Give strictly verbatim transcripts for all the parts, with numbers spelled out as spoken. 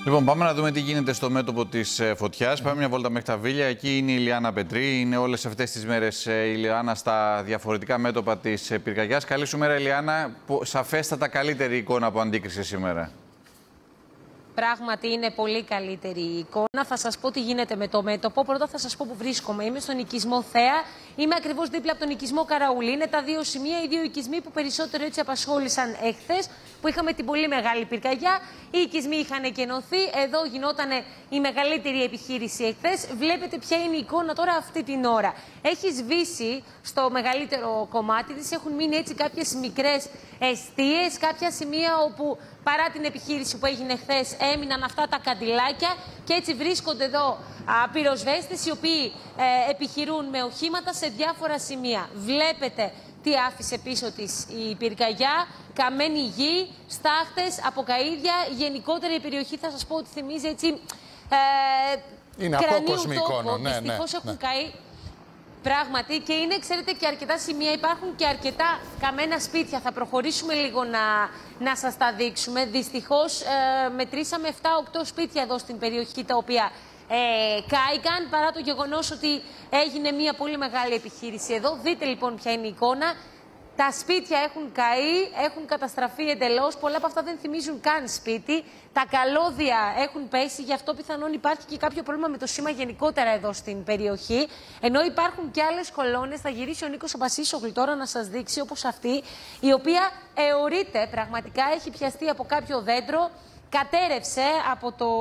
Λοιπόν, πάμε να δούμε τι γίνεται στο μέτωπο της φωτιάς. Πάμε μια βόλτα μέχρι τα Βίλια. Εκεί είναι η Ηλιάνα Πετρή. Είναι όλες αυτές τις μέρες η Ηλιάνα στα διαφορετικά μέτωπα της πυρκαγιάς. Καλή σου μέρα, Ηλιάνα. Σαφέστατα καλύτερη εικόνα που αντίκρισε σήμερα. Πράγματι είναι πολύ καλύτερη η εικόνα. Θα σας πω τι γίνεται με το μέτωπο. Πρώτα θα σας πω που βρίσκομαι. Είμαι στον οικισμό Θέα. Είμαι ακριβώς δίπλα από τον οικισμό Καραούλη. Είναι τα δύο σημεία, οι δύο οικισμοί που περισσότερο έτσι απασχόλησαν εχθές, που είχαμε την πολύ μεγάλη πυρκαγιά. Οι οικισμοί είχαν εκενωθεί. Εδώ γινόταν η μεγαλύτερη επιχείρηση εχθές. Βλέπετε ποια είναι η εικόνα τώρα αυτή την ώρα. Έχει σβήσει στο μεγαλύτερο κομμάτι της. Έχουν μείνει έτσι κάποιες μικρές εστίες, κάποια σημεία όπου παρά την επιχείρηση που έγινε χθες έμειναν αυτά τα καντιλάκια και έτσι βρίσκονται εδώ α, πυροσβέστες οι οποίοι ε, επιχειρούν με οχήματα σε διάφορα σημεία. Βλέπετε τι άφησε πίσω της η πυρκαγιά, καμένη γη, στάχτες, αποκαΐδια. Γενικότερα η περιοχή θα σας πω ότι θυμίζει έτσι ε, είναι απόκοσμη εικόνα. Ναι, δυστυχώς ναι, έχουν ναι. καεί. Πράγματι, και είναι, ξέρετε, και αρκετά σημεία. Υπάρχουν και αρκετά καμένα σπίτια. Θα προχωρήσουμε λίγο να, να σας τα δείξουμε. Δυστυχώς, ε, μετρήσαμε επτά οκτώ σπίτια εδώ στην περιοχή, τα οποία ε, κάηκαν, παρά το γεγονός ότι έγινε μια πολύ μεγάλη επιχείρηση εδώ. Δείτε λοιπόν ποια είναι η εικόνα. Τα σπίτια έχουν καεί, έχουν καταστραφεί εντελώς. Πολλά από αυτά δεν θυμίζουν καν σπίτι. Τα καλώδια έχουν πέσει, γι' αυτό πιθανόν υπάρχει και κάποιο πρόβλημα με το σήμα γενικότερα εδώ στην περιοχή. Ενώ υπάρχουν και άλλες κολόνες. Θα γυρίσει ο Νίκος Μπασίσογλου τώρα να σας δείξει, όπως αυτή, η οποία αιωρείται πραγματικά, έχει πιαστεί από κάποιο δέντρο, κατέρευσε από το,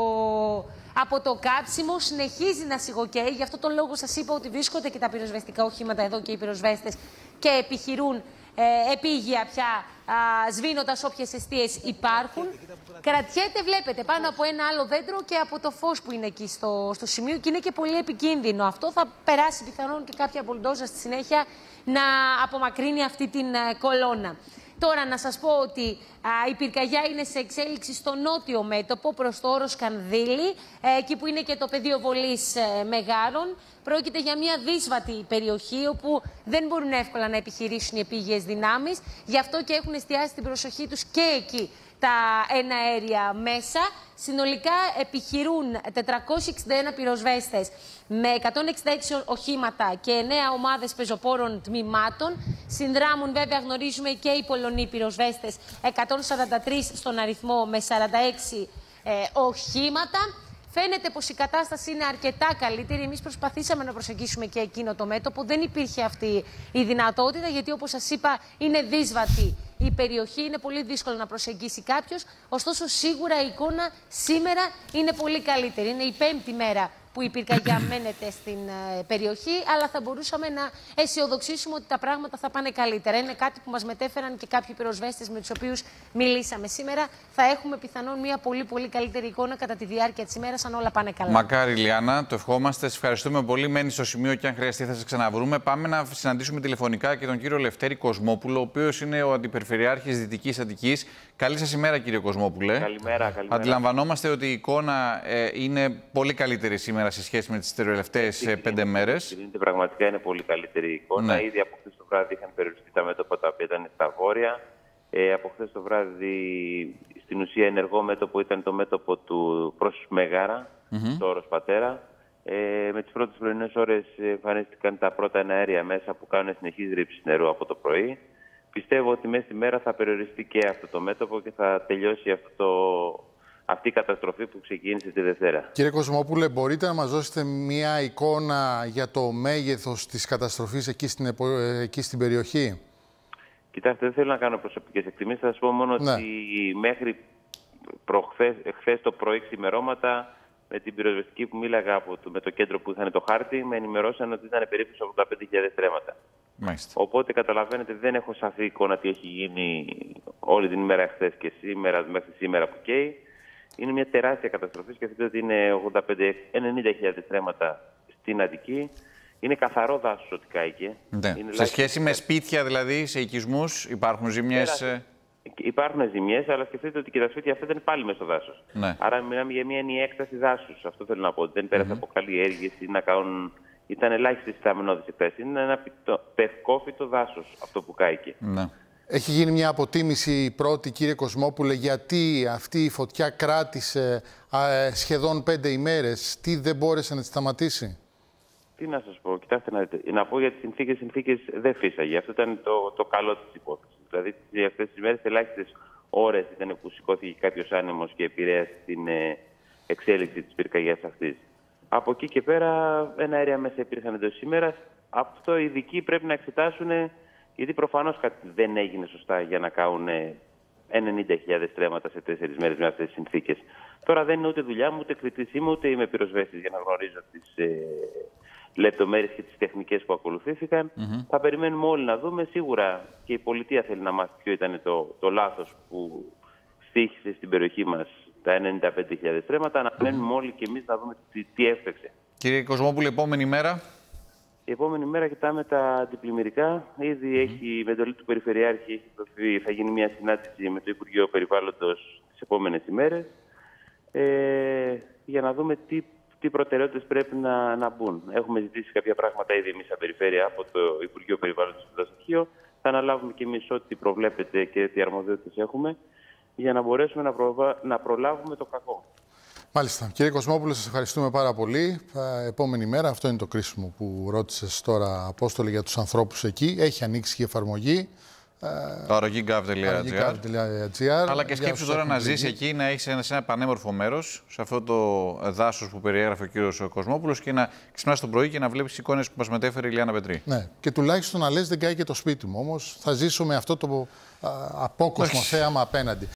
από το κάψιμο, συνεχίζει να σιγοκαίει. Γι' αυτό τον λόγο σας είπα ότι βρίσκονται και τα πυροσβεστικά οχήματα εδώ και οι πυροσβέστες και επιχειρούν Ε, επίγεια πια, σβήνοντας όποιες εστίες υπάρχουν. Κρατιέται, βλέπετε, πάνω από ένα άλλο δέντρο και από το φως που είναι εκεί στο, στο σημείο, και είναι και πολύ επικίνδυνο. Αυτό θα περάσει πιθανόν και κάποια μπουλντόζα στη συνέχεια να απομακρύνει αυτή την α, κολόνα. Τώρα να σας πω ότι α, η πυρκαγιά είναι σε εξέλιξη στο νότιο μέτωπο προς το όρος Κανδύλη, ε, εκεί που είναι και το πεδίο βολής ε, Μεγάρων. Πρόκειται για μια δύσβατη περιοχή όπου δεν μπορούν εύκολα να επιχειρήσουν οι επίγειες δυνάμεις. Γι' αυτό και έχουν εστιάσει την προσοχή τους και εκεί τα εναέρια μέσα. Συνολικά επιχειρούν τετρακόσιοι εξήντα ένα πυροσβέστες με εκατόν εξήντα έξι οχήματα και εννέα ομάδες πεζοπόρων τμήματων. Συνδράμουν, βέβαια, γνωρίζουμε, και οι Πολωνοί πυροσβέστες, εκατόν σαράντα τρεις στον αριθμό, με σαράντα έξι ε, οχήματα. Φαίνεται πως η κατάσταση είναι αρκετά καλύτερη. Εμείς προσπαθήσαμε να προσεγγίσουμε και εκείνο το μέτωπο. Δεν υπήρχε αυτή η δυνατότητα, γιατί όπως σας είπα είναι δύσβατη η περιοχή. Είναι πολύ δύσκολο να προσεγγίσει κάποιος. Ωστόσο, σίγουρα η εικόνα σήμερα είναι πολύ καλύτερη. Είναι η πέμπτη μέρα που η πυρκαγιά μένεται στην ε, περιοχή, αλλά θα μπορούσαμε να αισιοδοξήσουμε ότι τα πράγματα θα πάνε καλύτερα. Είναι κάτι που μας μετέφεραν και κάποιοι πυροσβέστες με τους οποίους μιλήσαμε σήμερα. Θα έχουμε πιθανόν μια πολύ πολύ καλύτερη εικόνα κατά τη διάρκεια της ημέρας, αν όλα πάνε καλά. Μακάρι, Ηλιάνα, το ευχόμαστε. Σε ευχαριστούμε πολύ. Μένει στο σημείο και αν χρειαστεί θα σε ξαναβρούμε. Πάμε να συναντήσουμε τηλεφωνικά και τον κύριο Λευτέρη Κοσμόπουλο, ο οποίος είναι ο Αντιπεριφερειάρχης Δυτικής Αττικής. Καλή σας ημέρα, κύριε Κοσμόπουλε. Καλημέρα, καλημέρα. Αντιλαμβανόμαστε ότι η εικόνα ε, είναι πολύ καλύτερη σήμερα σε σχέση με τις τελευταίες ε, πέντε μέρες. Είναι, πραγματικά είναι πολύ καλύτερη η εικόνα. Ναι. Ήδη από χθες το βράδυ είχαν περιοριστεί τα μέτωπα τα οποία ήταν στα βόρεια. Ε, από χθες το βράδυ, στην ουσία, ενεργό μέτωπο ήταν το μέτωπο του προς Μεγάρα, mm-hmm. το όρος Πατέρα. Ε, με τις πρώτες πρωινές ώρες εμφανίστηκαν τα πρώτα εναέρια μέσα που κάνουν συνεχείς ρήψεις νερού από το πρωί. Πιστεύω ότι μέσα στη μέρα θα περιοριστεί και αυτό το μέτωπο και θα τελειώσει αυτό το, αυτή η καταστροφή που ξεκίνησε τη Δευτέρα. Κύριε Κοσμόπουλε, μπορείτε να μας δώσετε μια εικόνα για το μέγεθος της καταστροφής εκεί στην, εκεί στην περιοχή? Κοιτάξτε, δεν θέλω να κάνω προσωπικές εκτιμήσεις. Θα σας πω μόνο ναι. ότι μέχρι προχθές, χθες το πρωί ξημερώματα, με την πυροσβεστική που μίλαγα από το, με το κέντρο που είχαν το χάρτη, με ενημερώσαν ότι ήταν περίπου ογδόντα πέντε χιλιάδες τρέματα. Μάλιστα. Οπότε καταλαβαίνετε, δεν έχω σαφή εικόνα τι έχει γίνει όλη την ημέρα χθες και σήμερα, μέχρι σήμερα που καίει. Είναι μια τεράστια καταστροφή. Σκεφτείτε ότι είναι ογδόντα πέντε με ενενήντα χιλιάδες τρέματα στην Αττική. Είναι καθαρό δάσος ότι κάηκε. Ναι. Είναι σε σχέση με σπίτια, δηλαδή, σε οικισμούς, υπάρχουν ζημιές? Υπάρχουν ζημιές, αλλά σκεφτείτε ότι και τα σπίτια αυτά ήταν πάλι μέσα στο δάσος. Ναι. Άρα μιλάμε για μια ενιαία έκταση δάσους. Αυτό θέλω να πω. Δεν πέρασε mm-hmm. από καλλιέργειες ή να κάνουν. Ήταν ελάχιστες τις αμενώδεις εκτάσεις. Είναι ένα πευκόφυτο δάσος αυτό που κάηκε. Ναι. Έχει γίνει μια αποτίμηση πρώτη, κύριε Κοσμόπουλε, γιατί αυτή η φωτιά κράτησε α, σχεδόν πέντε ημέρες. Τι δεν μπόρεσε να τη σταματήσει? Τι να σας πω, κοιτάξτε να δείτε. Να πω για τις συνθήκες, συνθήκες δεν φύσαγε. Αυτό ήταν το, το καλό της υπόθεσης. Δηλαδή, αυτές τις μέρες, ελάχιστες ώρες ήταν που σηκώθηκε κάποιος άνεμος και επηρέασε την ε, εξέλιξη της πυρκαγιάς αυτής. Από εκεί και πέρα, ένα αέρια μέσα υπήρχαν εντός ημέρας. Αυτό οι ειδικοί πρέπει να εξετάσουν, γιατί προφανώς κάτι δεν έγινε σωστά για να κάνουν ενενήντα χιλιάδες τρέματα σε τέσσερις μέρες με αυτές τις συνθήκες. Τώρα δεν είναι ούτε δουλειά μου, ούτε κριτής είμαι, ούτε είμαι πυροσβέστης για να γνωρίζω τις ε, λεπτομέρειες και τις τεχνικές που ακολουθήθηκαν. Mm-hmm. Θα περιμένουμε όλοι να δούμε. Σίγουρα και η πολιτεία θέλει να μάθει ποιο ήταν το, το λάθος που στοίχησε στην περιοχή μας τα ενενήντα πέντε χιλιάδες τρέματα. Να μένουμε όλοι και εμείς να δούμε τι, τι έφταξε. Κύριε Κοσμόπουλε, επόμενη μέρα. Η επόμενη μέρα κοιτάμε τα αντιπλημμυρικά. Ήδη mm. έχει με εντολή του Περιφερειάρχη, θα γίνει μια συνάντηση με το Υπουργείο Περιβάλλοντος τις επόμενες ημέρες ε, για να δούμε τι, τι προτεραιότητες πρέπει να, να μπουν. Έχουμε ζητήσει κάποια πράγματα ήδη εμείς σαν Περιφέρεια από το Υπουργείο Περιβάλλοντος στο Δασαρχείο. Θα αναλάβουμε και εμείς ό,τι προβλέπετε και τι αρμοδιότητες έχουμε για να μπορέσουμε να, προβα... να προλάβουμε το κακό. Μάλιστα. Κύριε Κοσμόπουλε, σας ευχαριστούμε πάρα πολύ. Επόμενη μέρα, αυτό είναι το κρίσιμο που ρώτησες τώρα, Απόστολε, για τους ανθρώπους εκεί. Έχει ανοίξει και η εφαρμογή. Το αρρωγή τελεία gov τελεία gr. Αλλά και σκέψου τώρα να ζεις εκεί, να έχεις ένα, ένα πανέμορφο μέρος, σε αυτό το δάσος που περιέγραφε ο κύριος Κοσμόπουλος, και να ξυπνάς το πρωί και να βλέπεις εικόνες που μας μετέφερε η Ιλιάνα Πετρή. Ναι, και τουλάχιστον να λες δεν κάει και το σπίτι μου. Όμως θα ζήσω με αυτό το α, απόκοσμο θέαμα απέναντι.